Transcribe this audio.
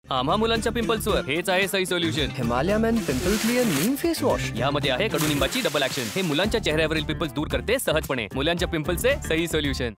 आम्हा मुलांच्या पिंपल्सवर हेच आहे सही solution. Himalaya men pimple clear neem face wash. यामध्ये आहे कडुनिंबाची डबल ऍक्शन. हे मुलांच्या चेहऱ्यावरील पिंपल्स दूर करते सहजपणे. मुलांच्या पिंपल्सचे सही सोल्युशन.